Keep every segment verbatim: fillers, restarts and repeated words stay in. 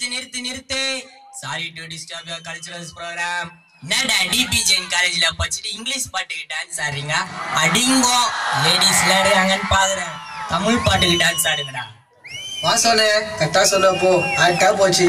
நிறுத்து நிறுத்து நிறுத்து. Sorry to disturb your culturals program. என்னடா டிபி ஜெயின் காலேஜ்ல படிச்சுட்டு இங்கிலீஷ் பாட்டுக்கு டான்ஸ் ஆடுறீங்க? அடிங்கோ லேடிஸ் விளையாடுறாங்கன்னு பாக்குறேன். தமிழ் பாட்டுக்கு டான்ஸ் ஆடுங்கடா. வா சொன்ன கரெக்டா சொன்ன போ ஆட்டா போச்சு.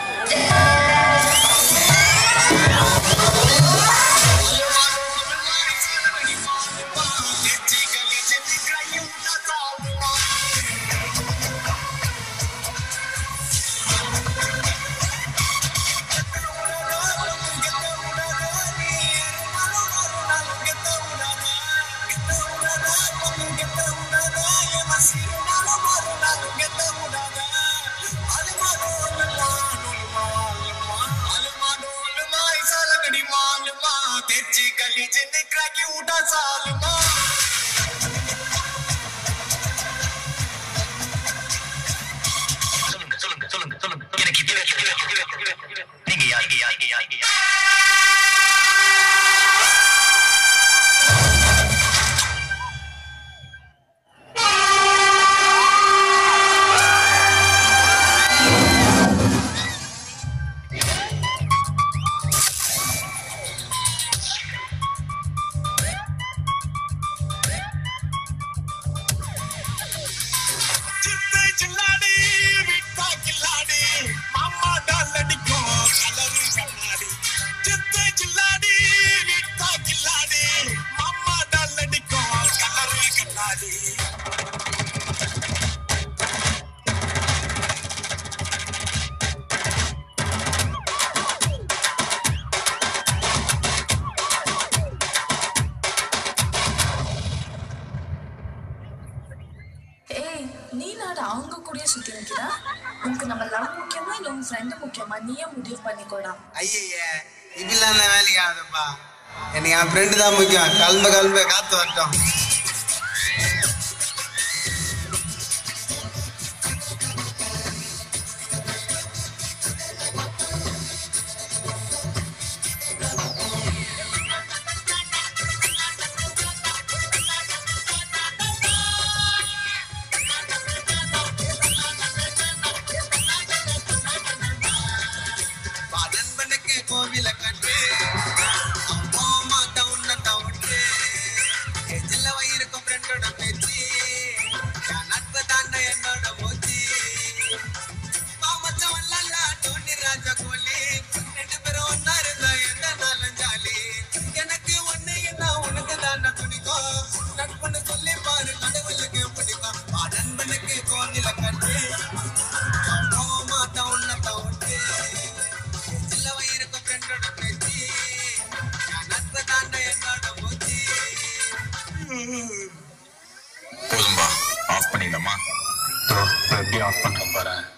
அவங்க கூட சுத்தி நிக்கிறா. உனக்கு நம்ம லவ் முக்கியமா இல்ல உன் ஃப்ரெண்ட் முக்கியமா? நீயே முடிவு பண்ணிக்கோடா. ஐயே இப்படிலாம் வேலைக்கு ஆகுதுப்பா. எனக்கு என் ஃப்ரெண்டு தான் முக்கியம். கிளம்ப கிளம்ப காத்து வரட்டும். கோவில கட்டு அம்மா டவுன்ல டவுட்டு எஜில வயிறுக்கும் ஃப்ரெண்டோட பேச்சு நட்பு தாண்ட என்னோட மூச்சு பாமச்சம் வல்லா டோனி ராஜா கோலி ரெண்டு பேரும் ஒன்னா இருந்தா எந்த நாளும் ஜாலி எனக்கு ஒண்ணு என்ன உனக்கு தாண்ட துணிக்கும் நட்புன்னு சொல்லி பாரு கடவுளுக்கு பிடிக்கும் நண்பனுக்கு கோவில கட்டு அம்மா டவுன்ல டவுட்டு போதும்பா ஆஃப் பண்ணிடலாமா? எப்படி ஆஃப் பண்ண போறேன்?